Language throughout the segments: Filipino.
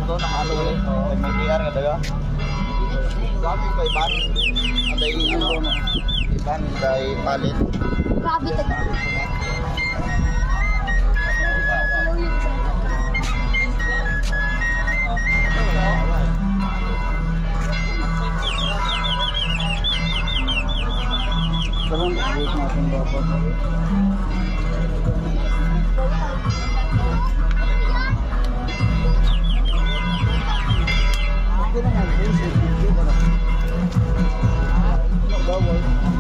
to, nakalo ulit. May PR ka daga. Grabe kay Iban. Aday ano, Iban kay palit. Grabe taga. Parang bukas natin dapat. Okay lang ang face, video ko na. Bawal.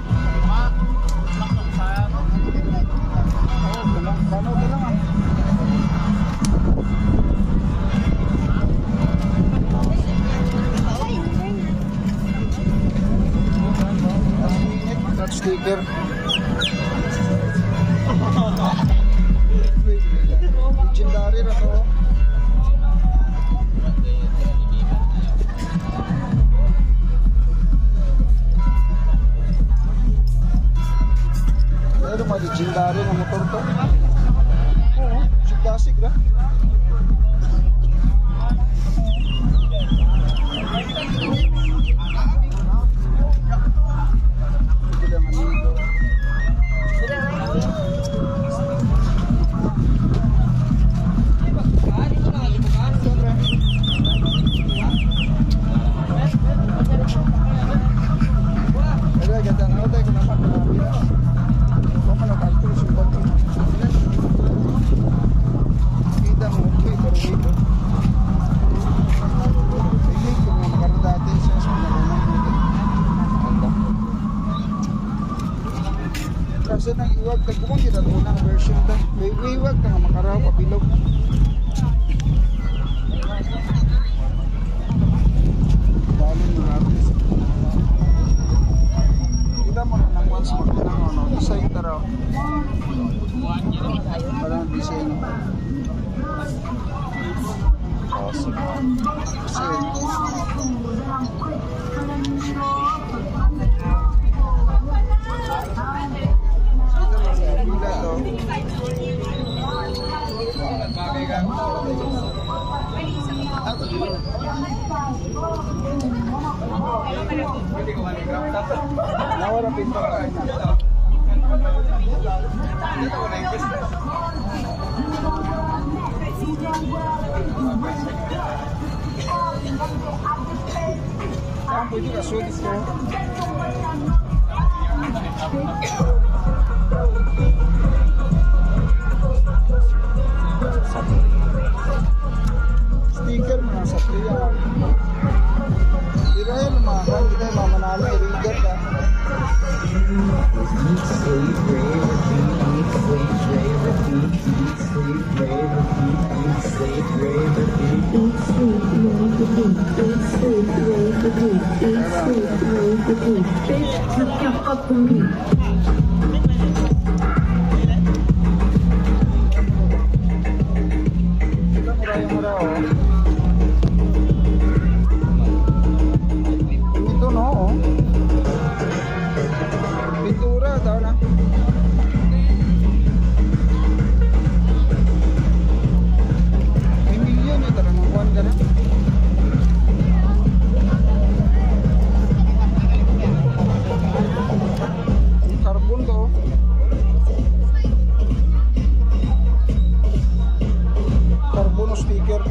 Kano ka lang ah. Touch sticker. Legendary na to. Pero mga legendary na motor to. Oo, si classic na. Kasi nang iwag ka kung kita unang version ta. May iwag ka nga makaraw pabilog. Dali mo natin. Kita mo na nang once magtanang ano, design taraw. Parang design. Awesome. Design. Nawala pinto ka na. Pwede ka sulit ko. Sticker mo na sa Priya. Irayan mo mga hindi tayo mamanalo. I-reader ka. Ito no, oh. Pintura daw na. May milyon ito na ng kuwan ka na. Carbon to. Carbon sticker.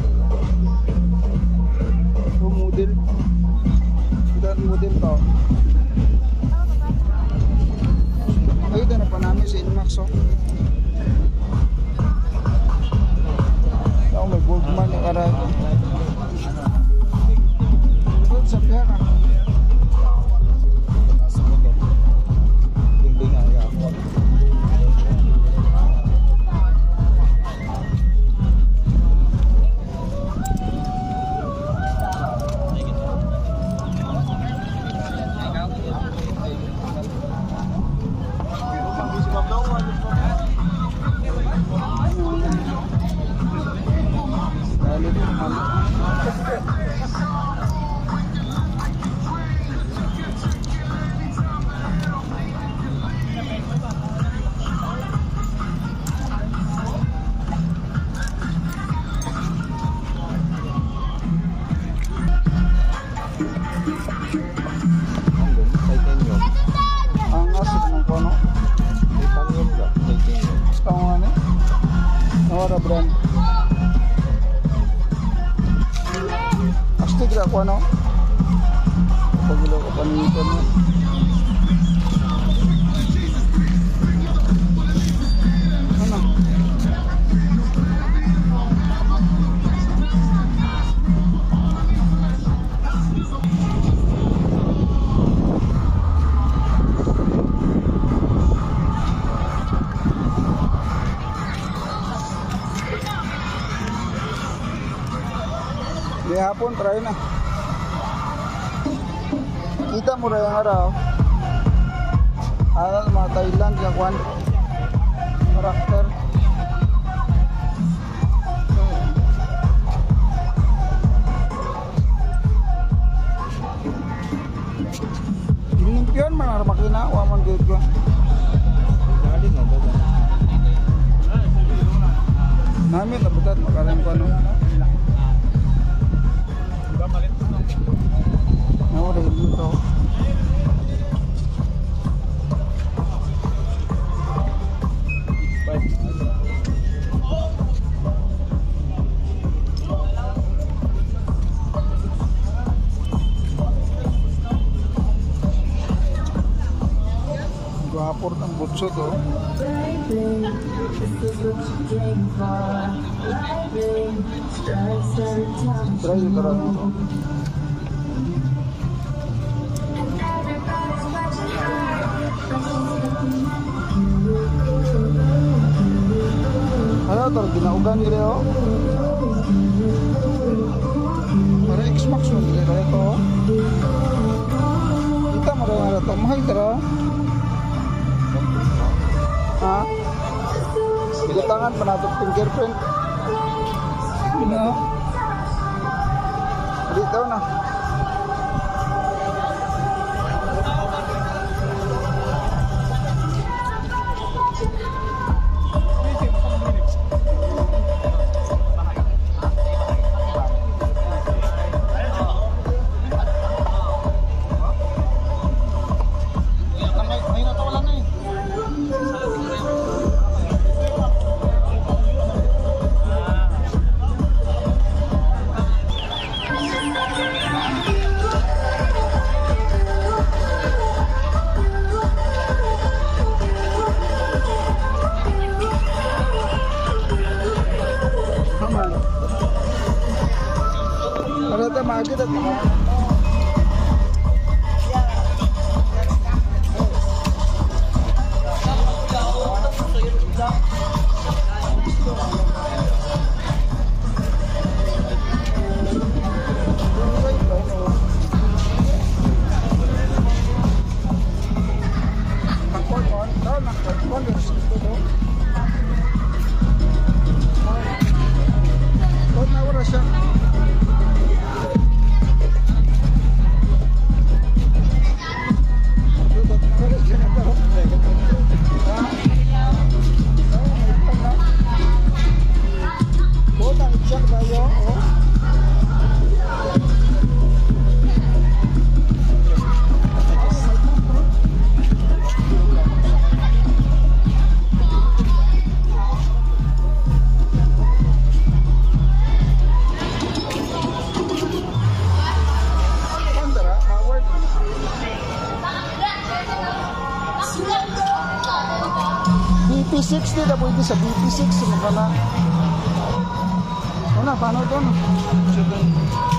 Model. Dan model to. Ay, ito na pa namin si Inmax, oh. Ito, may Goldman yung karat. Gold sa pera. Dingding ang yapon. Pag-isip ang ako ano. Pagulo ko pa nito mo. Ano? Di hapon, try na. Kita mo rin ang araw. Ano mga Thailand, kakwan. Karakter. Inimpion man, makina. Waman gate ko. Namin, nabutat, makarin ko ano. Nah, udah gitu. Gapur ng butso to. Try ito rin ako. Ano ito? Ginaugan nila o? Para X-Max mo nila ito. Kita mo rin nga ito. Mahal tara. Ha? Bilutangan pa natin fingerprint. Ano? Dito na. Ternyata maju dan BP60 na pwede sa BP6 mo ka na. Ano na, paano ito?